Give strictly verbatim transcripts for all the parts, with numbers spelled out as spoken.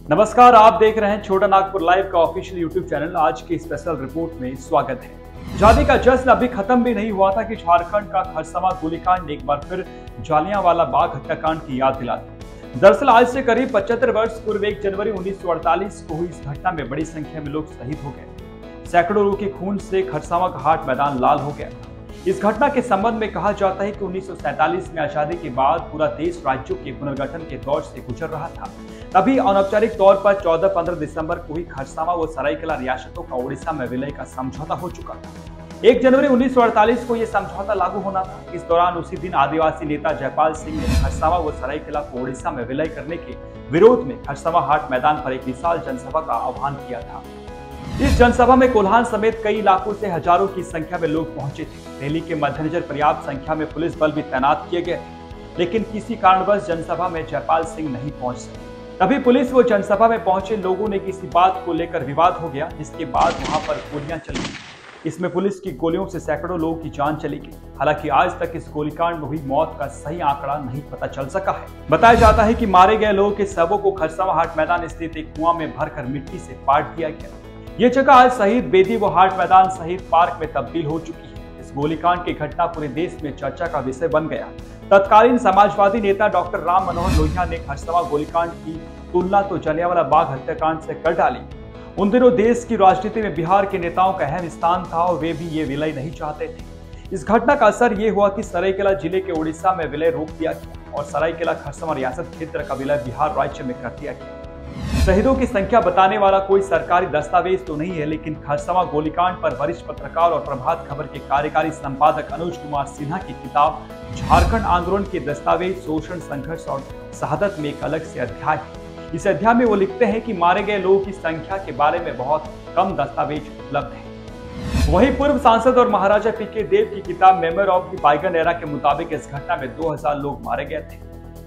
नमस्कार, आप देख रहे हैं छोटा नागपुर लाइव का ऑफिशियल यूट्यूब चैनल। आज की स्पेशल रिपोर्ट में स्वागत है। आजादी का जश्न अभी खत्म भी नहीं हुआ था कि झारखंड का खरसावां गोलीकांड ने एक बार फिर जालियांवाला बाग हत्याकांड की याद दिला दी। दरअसल आज से करीब पचहत्तर वर्ष पूर्व एक जनवरी उन्नीस सौ अड़तालीस को हुई इस घटना में बड़ी संख्या में लोग शहीद हो गए। सैकड़ों लोगों के खून से खरसावां घाट मैदान लाल हो गया। इस घटना के संबंध में कहा जाता है कि उन्नीस सौ सैंतालीस में आजादी के बाद पूरा देश राज्यों के पुनर्गठन के दौर से गुजर रहा था। तभी अनौपचारिक तौर पर चौदह पंद्रह दिसंबर को ही खरसावां व सरायकेला रियासतों का ओडिशा में विलय का समझौता हो चुका था। एक जनवरी उन्नीस सौ अड़तालीस को यह समझौता लागू होना था। इस दौरान उसी दिन आदिवासी नेता जयपाल सिंह ने खरसावां व सरायकेला को ओडिशा में विलय करने के विरोध में खरसावां हाट मैदान पर एक विशाल जनसभा का आह्वान किया था। इस जनसभा में कोल्हान समेत कई इलाकों से हजारों की संख्या में लोग पहुंचे थे। रैली के मद्देनजर पर्याप्त संख्या में पुलिस बल भी तैनात किए गए, लेकिन किसी कारणवश जनसभा में जयपाल सिंह नहीं पहुंच सके। तभी पुलिस व जनसभा में पहुंचे लोगों ने किसी बात को लेकर विवाद हो गया, जिसके बाद वहां पर गोलियां चली। इसमें पुलिस की गोलियों से सैकड़ों लोगों की जान चली गई। हालांकि आज तक इस गोलीकांड में हुई मौत का सही आंकड़ा नहीं पता चल सका है। बताया जाता है कि मारे गए लोगों के शवों को खरसावां हाट मैदान स्थित एक कुआं में भरकर मिट्टी से पाट दिया गया। ये जगह आज शहीद बेदी व हाट मैदान शहीद पार्क में तब्दील हो चुकी है। इस गोलीकांड की घटना पूरे देश में चर्चा का विषय बन गया। तत्कालीन समाजवादी नेता डॉक्टर राम मनोहर लोहिया ने खरसावां गोलीकांड की तुलना तो जालियांवाला बाग हत्याकांड से कर डाली। उन दिनों देश की राजनीति में बिहार के नेताओं का अहम स्थान था और वे भी ये विलय नहीं चाहते थे। इस घटना का असर ये हुआ कि सरायकेला जिले के ओडिशा में विलय रोक दिया गया और सरायकेला खरसावां रियासत क्षेत्र का विलय बिहार राज्य में कर दिया गया। शहीदों की संख्या बताने वाला कोई सरकारी दस्तावेज तो नहीं है, लेकिन खरसावां गोलीकांड पर वरिष्ठ पत्रकार और प्रभात खबर के कार्यकारी संपादक अनुज कुमार सिन्हा की किताब झारखंड आंदोलन के दस्तावेज शोषण, संघर्ष और शहादत में एक अलग से अध्याय है। इस अध्याय में वो लिखते हैं कि मारे गए लोगों की संख्या के बारे में बहुत कम दस्तावेज उपलब्ध है। वहीं पूर्व सांसद और महाराजा पी के देव की किताब memory of the bygone era के मुताबिक इस घटना में दो हजार लोग मारे गए थे।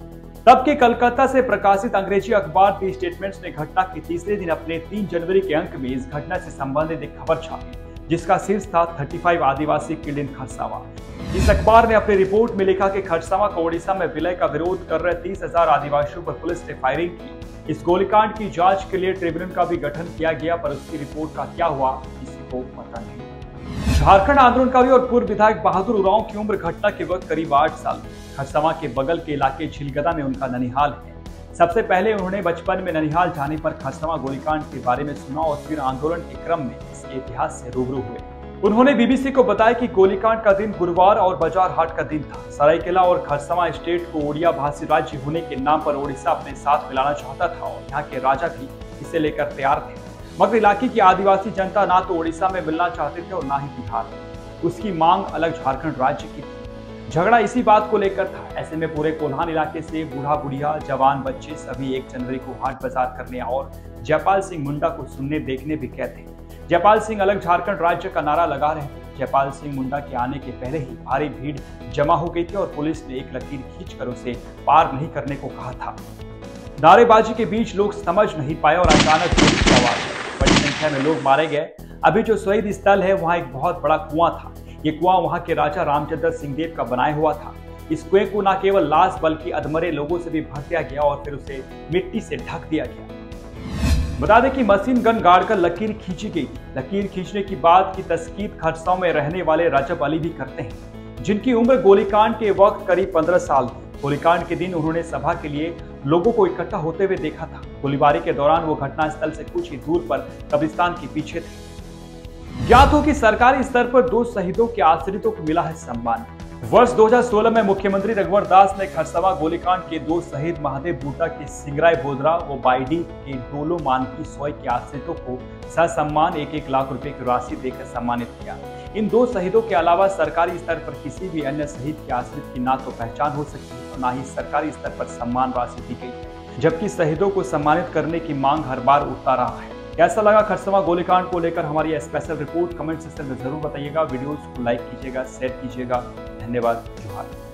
तब के कलकत्ता से प्रकाशित अंग्रेजी अखबार दी स्टेटमेंट्स ने घटना के तीसरे दिन अपने तीन जनवरी के अंक में इस घटना से संबंधित एक खबर छापी, जिसका शीर्ष था पैंतीस आदिवासी किल्ड इन खरसावां। इस अखबार ने अपनी रिपोर्ट में लिखा कि खरसावां को ओडिशा में विलय का विरोध कर रहे तीस हजार आदिवासियों पर पुलिस ने फायरिंग की। इस गोलीकांड की जांच के लिए ट्रिब्यूनल का भी गठन किया गया, पर उसकी रिपोर्ट का क्या हुआ किसी को पता नहीं। झारखंड आंदोलनकारी और पूर्व विधायक बहादुर उरांव की उम्र घटना के वक्त करीब आठ साल। खरसावां के बगल के इलाके झिलगदा में उनका ननिहाल है। सबसे पहले उन्होंने बचपन में ननिहाल जाने पर खरसावां गोलीकांड के बारे में सुना और फिर आंदोलन के क्रम में इसके इतिहास से रूबरू हुए। उन्होंने बीबीसी को बताया कि गोलीकांड का दिन गुरुवार और बाजार हाट का दिन था। सरायकेला और खरसावां स्टेट को ओडिया भाषी राज्य होने के नाम पर ओडिशा अपने साथ मिलाना चाहता था और यहाँ के राजा भी इसे लेकर तैयार थे, मगर इलाके की आदिवासी जनता ना तो ओडिशा में मिलना चाहते थे और ना ही बिहार में। उसकी मांग अलग झारखंड राज्य की थी। झगड़ा इसी बात को लेकर था। ऐसे में पूरे कोल्हान इलाके से बूढ़ा बुढ़िया, जवान, बच्चे सभी एक जनवरी को हाट बाजार करने और जयपाल सिंह मुंडा को सुनने देखने भी गए थे। जयपाल सिंह अलग झारखंड राज्य का नारा लगा रहे थे। जयपाल सिंह मुंडा के आने के पहले ही भारी भीड़ जमा हो गई थी और पुलिस ने एक लकीर खींचकर उसे पार नहीं करने को कहा था। नारेबाजी के बीच लोग समझ नहीं पाए और अचानक गोली की आवाज आई। बड़ी संख्या में लोग मारे गए। अभी जो शहीद स्थल है वहाँ एक बहुत बड़ा कुआं था। ये कुआं वहां के राजा रामचंद्र सिंह देव का बनाया हुआ था। इस कुएं को न केवल लाश बल्कि अधमरे लोगों से भी भर दिया गया और फिर उसे मिट्टी से ढक दिया गया। बता दें कि मशीन गन गाड़कर लकीर खींची गई। लकीर खींचने की बात की तस्कीर खरसावां में रहने वाले रजब अली भी करते हैं, जिनकी उम्र गोलीकांड के वक्त करीब पंद्रह साल थी। गोलीकांड के दिन उन्होंने सभा के लिए लोगों को इकट्ठा होते हुए देखा था। गोलीबारी के दौरान वो घटनास्थल से कुछ ही दूर पर कब्रिस्तान के पीछे थे। ज्ञात हो कि सरकारी स्तर पर दो शहीदों के आश्रितों को मिला है सम्मान। वर्ष दो हजार सोलह में मुख्यमंत्री रघुवर दास ने खरसावां गोलीकांड के दो शहीद महादेव बूटा के सिंगराय बोदरा व बाइडी के डोलो मानकी सोय के आश्रितों को ससम्मान एक एक लाख रुपए की राशि देकर सम्मानित किया। इन दो शहीदों के अलावा सरकारी स्तर पर किसी भी अन्य शहीद के आश्रित की ना तो पहचान हो सकी और ना ही सरकारी स्तर पर सम्मान राशि दी गई, जबकि शहीदों को सम्मानित करने की मांग हर बार उठता रहा है। कैसा लगा खरसावां गोलीकांड को लेकर हमारी स्पेशल रिपोर्ट? कमेंट सेक्शन में जरूर बताइएगा। वीडियोस को लाइक कीजिएगा, शेयर कीजिएगा। धन्यवाद। जोहार।